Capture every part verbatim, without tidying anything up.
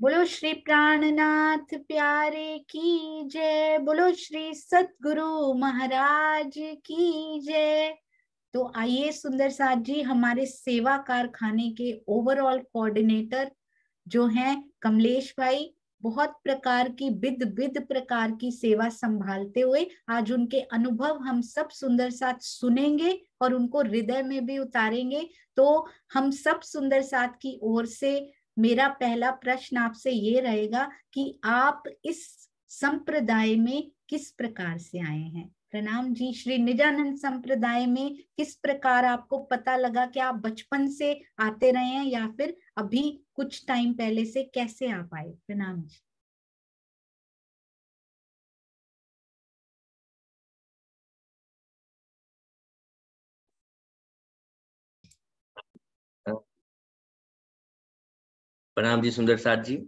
बोलो श्री प्राणनाथ प्यारे की जय। बोलो श्री सतगुरु महाराज की जय। तो आइए सुंदर साथ जी, हमारे सेवा कारखाने के ओवरऑल कोऑर्डिनेटर जो हैं कमलेश भाई, बहुत प्रकार की विद विद प्रकार की सेवा संभालते हुए आज उनके अनुभव हम सब सुंदर साथ सुनेंगे और उनको हृदय में भी उतारेंगे। तो हम सब सुंदर साथ की ओर से मेरा पहला प्रश्न आपसे ये रहेगा कि आप इस संप्रदाय में किस प्रकार से आए हैं। प्रणाम जी। श्री निजानंद संप्रदाय में किस प्रकार आपको पता लगा कि आप बचपन से आते रहे हैं या फिर अभी कुछ टाइम पहले से, कैसे आप आए? प्रणाम जी। प्रणाम जी सुंदर साथ जी।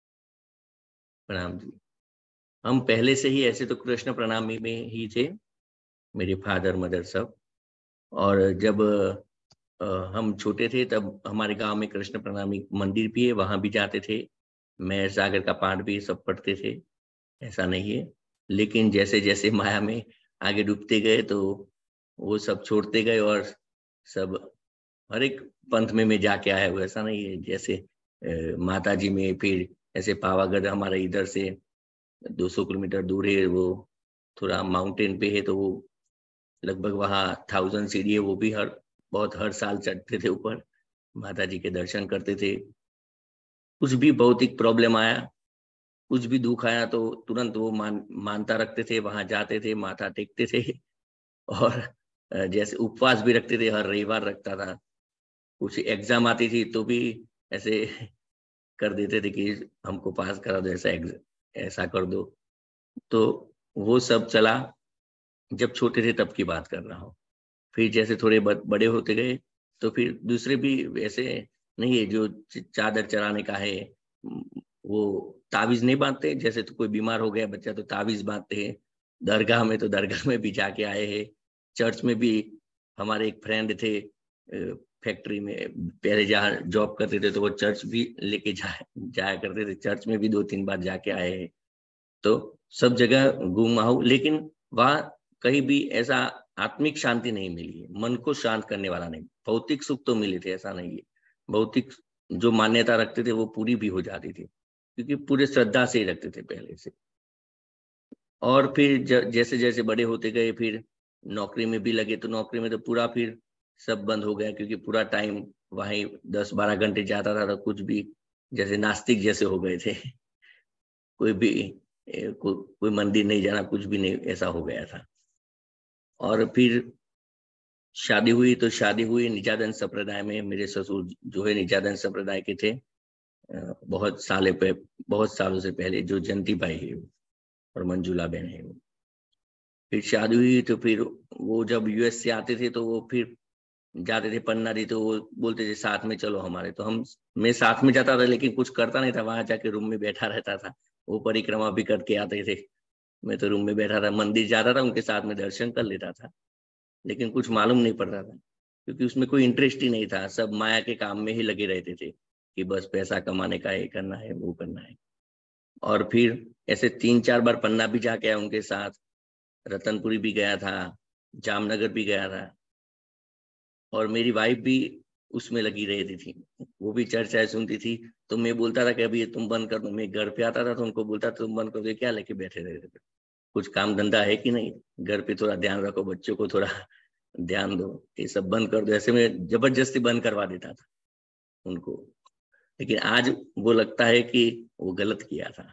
प्रणाम जी। हम पहले से ही ऐसे तो कृष्ण प्रणामी में ही थे, मेरे फादर मदर सब। और जब आ, हम छोटे थे तब हमारे गांव में कृष्ण प्रणामी मंदिर भी है, वहां भी जाते थे। मैं सागर का पाठ भी सब पढ़ते थे, ऐसा नहीं है। लेकिन जैसे जैसे माया में आगे डूबते गए तो वो सब छोड़ते गए और सब हर एक पंथ में मैं जाके आया हूँ, ऐसा नहीं है। जैसे माता जी में, फिर ऐसे पावागढ़ हमारे इधर से दो सौ किलोमीटर दूर है, वो थोड़ा माउंटेन पे है, तो वो लगभग वहाँ थाउजेंड सीढ़ी है, वो भी हर बहुत हर साल चढ़ते थे ऊपर, माता जी के दर्शन करते थे। कुछ भी भौतिक प्रॉब्लम आया, कुछ भी दुख आया तो तुरंत वो मान मानता रखते थे, वहां जाते थे, माथा टेकते थे। और जैसे उपवास भी रखते थे, हर रविवार रखता था। कुछ एग्जाम आती थी तो भी ऐसे कर देते थे कि हमको पास करा दो, ऐसा ऐसा कर दो। तो वो सब चला, जब छोटे थे तब की बात कर रहा हूँ। फिर जैसे थोड़े बड़े होते गए तो फिर दूसरे भी ऐसे नहीं है, जो चादर चढ़ाने का है वो ताबीज नहीं बांधते। जैसे तो कोई बीमार हो गया बच्चा तो ताबीज बांधते हैं। दरगाह में तो दरगाह में भी जाके आए हैं। चर्च में भी हमारे एक फ्रेंड थे, फैक्ट्री में पहले जहाँ जॉब करते थे, तो वो चर्च भी लेके जा जाया करते थे। चर्च में भी दो तीन बार जाके आए हैं। तो सब जगह घूमा हूँ, लेकिन वहाँ कहीं भी ऐसा आत्मिक शांति नहीं मिली है, मन को शांत करने वाला नहीं। भौतिक सुख तो मिले थे, ऐसा नहीं है। भौतिक जो मान्यता रखते थे वो पूरी भी हो जाती थी, क्योंकि पूरे श्रद्धा से ही रखते थे पहले से। और फिर ज, जैसे जैसे बड़े होते गए, फिर नौकरी में भी लगे, तो नौकरी में तो पूरा फिर सब बंद हो गया, क्योंकि पूरा टाइम वहीं दस बारह घंटे जाता था, तो कुछ भी जैसे नास्तिक जैसे हो गए थे। कोई भी को, कोई मंदिर नहीं जाना, कुछ भी नहीं, ऐसा हो गया था। और फिर शादी हुई, तो शादी हुई निजादन संप्रदाय में। मेरे ससुर जो है निजादन संप्रदाय के थे, बहुत साले पे बहुत सालों से पहले, जो जयंती भाई है और मंजुला बहन है वो। फिर शादी हुई तो फिर वो जब यूएस से आते थे तो वो फिर जाते थे पन्नारी, तो वो बोलते थे साथ में चलो हमारे। तो हम मैं साथ में जाता था, लेकिन कुछ करता नहीं था, वहां जाके रूम में बैठा रहता था। वो परिक्रमा भी करके आते थे, मैं तो रूम में बैठा था। मंदिर जाता था, उनके साथ में दर्शन कर लेता था, लेकिन कुछ मालूम नहीं पड़ता था, क्योंकि उसमें कोई इंटरेस्ट ही नहीं था। सब माया के काम में ही लगे रहते थे कि बस पैसा कमाने का, ये करना है वो करना है। और फिर ऐसे तीन चार बार पन्ना भी जाके आया उनके साथ, रतनपुरी भी गया था, जामनगर भी गया था। और मेरी वाइफ भी उसमें लगी रहती थी, वो भी चर्चाएं सुनती थी। तो मैं बोलता था कि अभी तुम बंद कर दो। मैं घर पे आता था तो उनको बोलता था तुम बंद कर दो, क्या लेके बैठे रहते थे, कुछ काम धंधा है कि नहीं, घर पे थोड़ा ध्यान रखो, बच्चों को थोड़ा ध्यान दो, ये सब बंद कर दो। ऐसे में जबरदस्ती बंद करवा देता था उनको। लेकिन आज वो लगता है कि वो गलत किया था।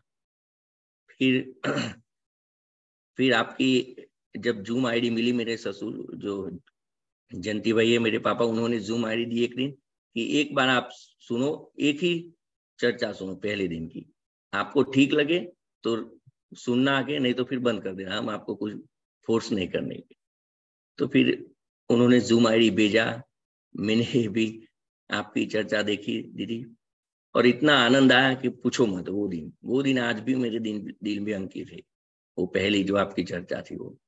फिर फिर आपकी जब जूम आईडी मिली, मेरे ससुर जो जयंती भाई है मेरे पापा, उन्होंने जूम आईडी दी एक दिन कि एक बार आप सुनो, एक ही चर्चा सुनो पहले दिन की, आपको ठीक लगे तो सुनना आगे, नहीं तो फिर बंद कर देना, हम आपको कुछ फोर्स नहीं करने के। तो फिर उन्होंने जूम आईडी भेजा, मैंने भी आपकी चर्चा देखी दीदी, और इतना आनंद आया कि पूछो मत। वो दिन वो दिन आज भी मेरे दिन दिल में अंकित है। वो पहली जो आपकी चर्चा थी, वो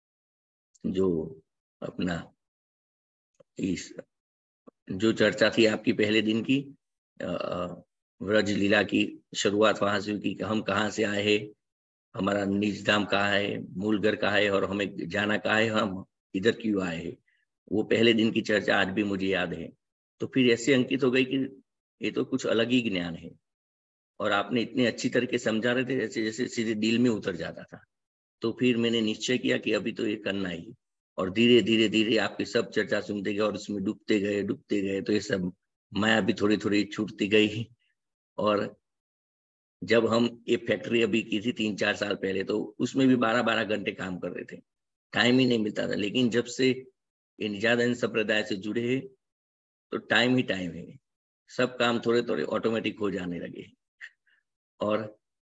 जो अपना इस जो चर्चा थी आपकी पहले दिन की, व्रज लीला की शुरुआत वहां से हुई कि हम कहाँ से आए हैं, हमारा निज धाम कहाँ है, मूल घर कहाँ है और हमें जाना कहाँ है, हम इधर क्यों आए हैं। वो पहले दिन की चर्चा आज भी मुझे याद है। तो फिर ऐसे अंकित हो गई कि ये तो कुछ अलग ही ज्ञान है, और आपने इतने अच्छी तरीके समझा रहे थे जैसे जैसे सीधे दिल में उतर जाता था। तो फिर मैंने निश्चय किया कि अभी तो ये करना ही, और धीरे धीरे धीरे आपकी सब चर्चा सुनते गए और उसमें डूबते गए डूबते गए तो ये सब माया भी थोड़ी थोड़ी छूटती गई। और जब हम ये फैक्ट्री अभी की थी तीन चार साल पहले, तो उसमें भी बारह बारह घंटे काम कर रहे थे, टाइम ही नहीं मिलता था। लेकिन जब से ये निजानंद संप्रदाय से जुड़े हैं तो टाइम ही टाइम है, सब काम थोड़े थोड़े ऑटोमेटिक हो जाने लगे। और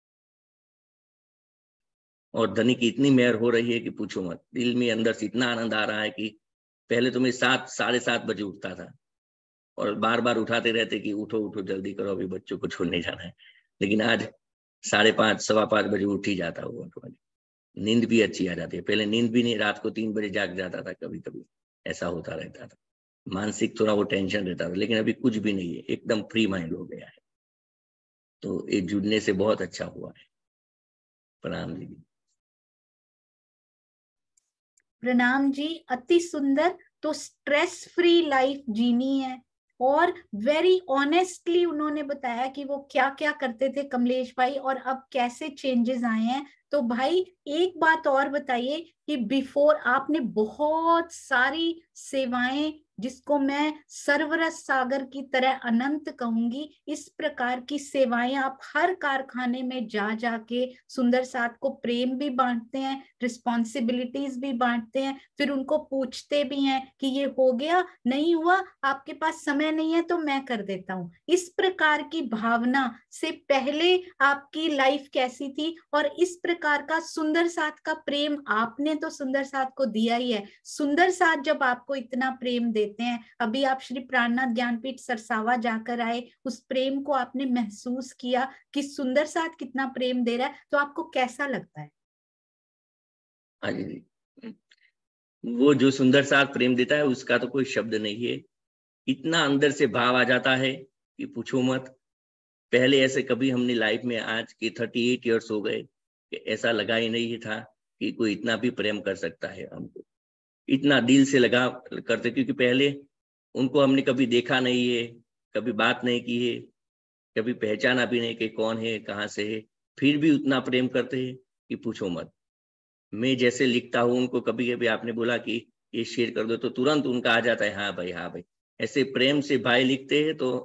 और धनी की इतनी मेहर हो रही है कि पूछो मत। दिल में अंदर से इतना आनंद आ रहा है कि पहले तो मैं सात साढ़े सात बजे उठता था और बार बार उठाते रहते कि उठो उठो जल्दी करो, अभी बच्चों को छोड़ने जाना है। लेकिन आज साढ़े पाँच सवा पाँच बजे उठ ही जाता हूँ ऑटोमेटिक। नींद भी अच्छी आ जाती है। पहले नींद भी नहीं, रात को तीन बजे जाग जाता था, कभी कभी ऐसा होता रहता था। मानसिक थोड़ा वो टेंशन रहता था, लेकिन अभी कुछ भी नहीं है, एकदम फ्री माइंड हो गया है। तो ये जुड़ने से बहुत अच्छा हुआ है। प्रणाम जी। प्रणाम जी, अति सुंदर। तो स्ट्रेस फ्री लाइफ जीनी है, और वेरी ऑनेस्टली उन्होंने बताया कि वो क्या क्या करते थे कमलेश भाई, और अब कैसे चेंजेस आए हैं। तो भाई एक बात और बताइए कि बिफोर आपने बहुत सारी सेवाएं, जिसको मैं सर्वरस सागर की तरह अनंत कहूंगी, इस प्रकार की सेवाएं आप हर कारखाने में जा जाके सुंदर साथ को प्रेम भी बांटते हैं, रिस्पॉन्सिबिलिटीज भी बांटते हैं, फिर उनको पूछते भी हैं कि ये हो गया, नहीं हुआ, आपके पास समय नहीं है तो मैं कर देता हूँ। इस प्रकार की भावना से पहले आपकी लाइफ कैसी थी, और इस प्रकार का सुंदर साथ का प्रेम आपने तो सुंदर साथ को दिया ही है। सुंदर साथ जब आपको इतना प्रेम देते हैं, अभी आप श्री प्राणनाथ ज्ञानपीठ सरसावा जाकर आए, उस प्रेम को आपने महसूस किया कि सुंदर साथ कितना प्रेम दे रहा है, तो आपको कैसा लगता है? हाँ जी, वो जो सुंदर साथ प्रेम देता है उसका तो कोई शब्द नहीं है। इतना अंदर से भाव आ जाता है कि पूछो मत। पहले ऐसे कभी हमने लाइफ में, आज के थर्टी एट ईयर्स हो गए, कि ऐसा लगा ही नहीं था कि कोई इतना भी प्रेम कर सकता है हमको, इतना दिल से लगा करते। क्योंकि पहले उनको हमने कभी देखा नहीं है, कभी बात नहीं की है, कभी पहचाना भी नहीं कि कौन है कहाँ से है, फिर भी उतना प्रेम करते हैं कि पूछो मत। मैं जैसे लिखता हूँ उनको, कभी कभी आपने बोला कि ये शेयर कर दो, तो तुरंत उनका आ जाता है हाँ भाई हाँ भाई। ऐसे प्रेम से भाई लिखते हैं तो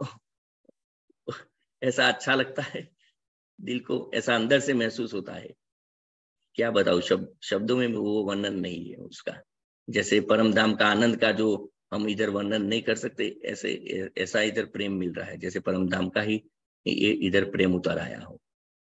ऐसा अच्छा लगता है, दिल को ऐसा अंदर से महसूस होता है। क्या बताऊं, शब्द शब्दों में वो वर्णन नहीं है उसका। जैसे परम धाम का आनंद का जो हम इधर वर्णन नहीं कर सकते, ऐसे ऐसा इधर प्रेम मिल रहा है जैसे परम धाम का ही ये इधर प्रेम उतर आया हो।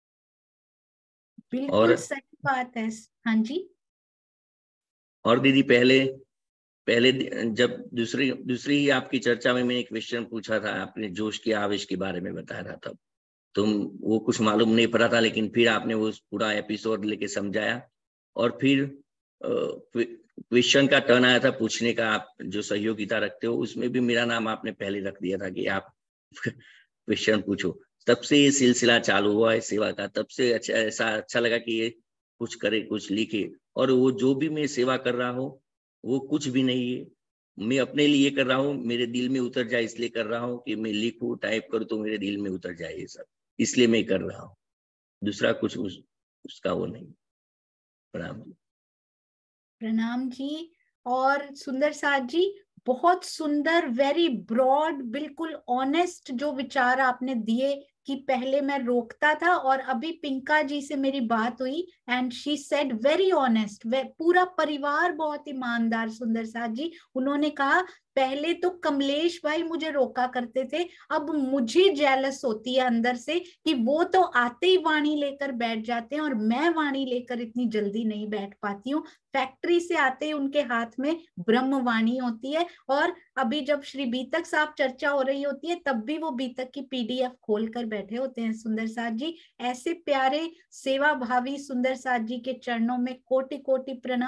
बिल्कुल और सही बात है। हाँ जी। और दीदी, पहले पहले जब दूसरी दूसरी ही आपकी चर्चा में मैंने एक क्वेश्चन पूछा था, आपने जोश के आवेश के बारे में बताया था, तब तुम वो कुछ मालूम नहीं पड़ा था, लेकिन फिर आपने वो पूरा एपिसोड लेके समझाया। और फिर क्वेश्चन का टर्न आया था पूछने का, आप जो सहयोगिता रखते हो उसमें भी मेरा नाम आपने पहले रख दिया था कि आप क्वेश्चन पूछो। तब से ये सिलसिला चालू हुआ है सेवा का। तब से अच्छा, ऐसा अच्छा लगा कि ये कुछ करे, कुछ लिखे। और वो जो भी मैं सेवा कर रहा हूँ वो कुछ भी नहीं है, मैं अपने लिए कर रहा हूँ, मेरे दिल में उतर जाए इसलिए कर रहा हूँ कि मैं लिखूं टाइप करूँ तो मेरे दिल में उतर जाए ये सब, इसलिए मैं कर रहा हूँ। दूसरा कुछ उस, उसका वो नहीं। प्रणाम जी। प्रणाम जी। और सुंदर साथ जी, बहुत सुंदर, वेरी ब्रॉड, बिल्कुल ऑनेस्ट जो विचार आपने दिए कि पहले मैं रोकता था, और अभी पिंका जी से मेरी बात हुई and she said very honest, पूरा परिवार बहुत ईमानदार। सुंदर साथ जी, उन्होंने कहा पहले तो कमलेश भाई मुझे रोका करते थे, अब मुझे जेलस होती है अंदर से कि वो तो आते ही वाणी लेकर बैठ जाते हैं और मैं वाणी लेकर इतनी जल्दी नहीं बैठ पाती हूँ। फैक्ट्री से आते ही उनके हाथ में ब्रह्मवाणी होती है, और अभी जब श्री बीतक साहब चर्चा हो रही होती है तब भी वो बीतक की पीडीएफ खोल कर बैठे होते हैं। सुंदर साथ जी, ऐसे प्यारे सेवा भावी सुंदर साथ जी के चरणों में कोटि कोटि प्रणाम।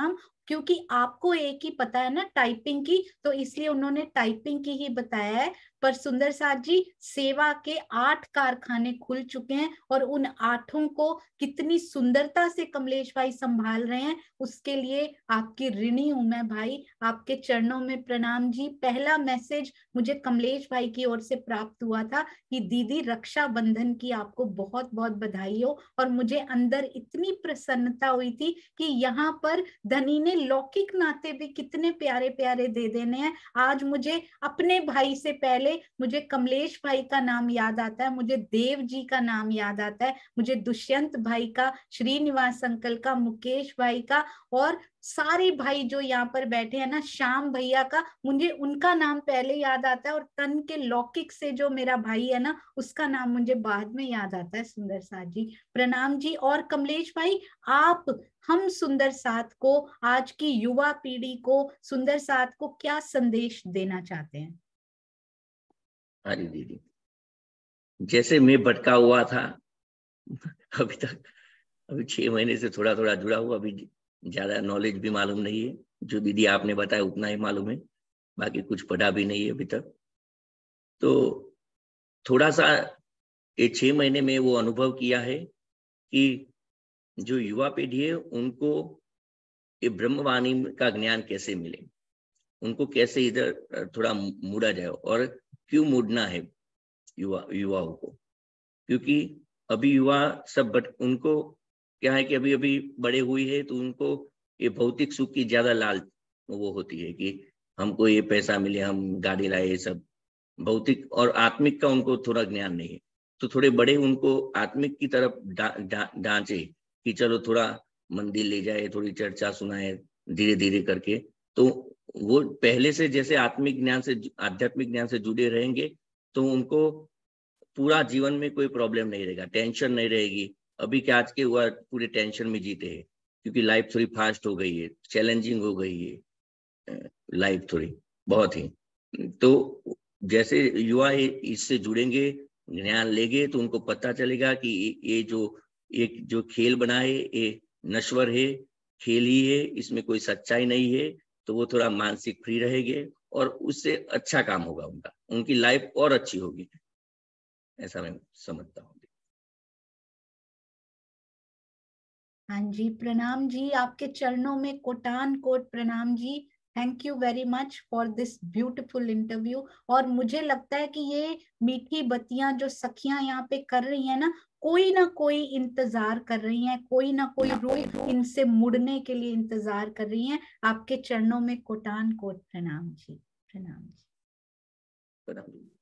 क्योंकि आपको एक ही पता है ना टाइपिंग की, तो इसलिए उन्होंने टाइपिंग की ही बताया है। पर सुंदर साथ जी, सेवा के आठ कारखाने खुल चुके हैं और उन आठों को कितनी सुंदरता से कमलेश भाई संभाल रहे हैं, उसके लिए आपकी ऋणी हूं मैं भाई। आपके चरणों में प्रणाम जी। पहला मैसेज मुझे कमलेश भाई की ओर से प्राप्त हुआ था कि दीदी रक्षाबंधन की आपको बहुत बहुत बधाई हो, और मुझे अंदर इतनी प्रसन्नता हुई थी कि यहाँ पर धनी ने लौकिक नाते भी कितने प्यारे प्यारे दे देने हैं। आज मुझे अपने भाई से पहले मुझे कमलेश भाई का नाम याद आता है, मुझे देव जी का नाम याद आता है, मुझे दुष्यंत भाई का, श्रीनिवास अंकल का, मुकेश भाई का, और सारे भाई जो यहाँ पर बैठे हैं ना, श्याम भैया का, मुझे उनका नाम पहले याद आता है, और तन के लौकिक से जो मेरा भाई है ना, उसका नाम मुझे बाद में याद आता है। सुंदर साथ जी प्रणाम जी। और कमलेश भाई, आप हम सुंदर साथ को, आज की युवा पीढ़ी को, सुंदर साथ को क्या संदेश देना चाहते हैं? अरे दीदी, जैसे मैं भटका हुआ था अभी तक, अभी छह महीने से थोड़ा थोड़ा जुड़ा हुआ, अभी ज्यादा नॉलेज भी मालूम नहीं है, जो दीदी आपने बताया उतना ही मालूम है, बाकी कुछ पढ़ा भी नहीं है अभी तक। तो थोड़ा सा ये छह महीने में वो अनुभव किया है कि जो युवा पीढ़ी है उनको ये ब्रह्मवाणी का ज्ञान कैसे मिले, उनको कैसे इधर थोड़ा मुड़ा जाए, और क्यों मुड़ना है युवा युवाओं को, क्योंकि अभी युवा सब बट उनको क्या है कि अभी अभी बड़े हुई है, तो उनको ये भौतिक सुख की ज्यादा लालच वो होती है कि हमको ये पैसा मिले, हम गाड़ी लाए, ये सब भौतिक, और आत्मिक का उनको थोड़ा ज्ञान नहीं है। तो थोड़े बड़े उनको आत्मिक की तरफ ढांचे कि चलो थोड़ा मंदिर ले जाए, थोड़ी चर्चा सुनाए धीरे धीरे करके, तो वो पहले से जैसे आत्मिक ज्ञान से, आध्यात्मिक ज्ञान से जुड़े रहेंगे, तो उनको पूरा जीवन में कोई प्रॉब्लम नहीं रहेगा, टेंशन नहीं रहेगी। अभी क्या आज के हुआ पूरे टेंशन में जीते हैं, क्योंकि लाइफ थोड़ी फास्ट हो गई है, चैलेंजिंग हो गई है लाइफ थोड़ी बहुत ही। तो जैसे युवा इससे जुड़ेंगे, ज्ञान लेंगे, तो उनको पता चलेगा कि ये जो एक जो खेल बना है ये नश्वर है, खेल ही है, इसमें कोई सच्चाई नहीं है। तो वो थोड़ा मानसिक फ्री रहेंगे और उससे अच्छा काम होगा, उनका उनकी लाइफ और अच्छी होगी, ऐसा मैं समझता हूँ। हाँ जी प्रणाम जी, आपके चरणों में कोटान कोट प्रणाम जी। Thank you very much for this beautiful interview. और मुझे लगता है कि ये मीठी बत्तियां जो सखियां यहाँ पे कर रही हैं ना, कोई ना कोई इंतजार कर रही हैं, कोई ना कोई रूह इनसे मुड़ने के लिए इंतजार कर रही हैं। आपके चरणों में कोटान कोट प्रणाम जी। प्रणाम जी। प्रणाम।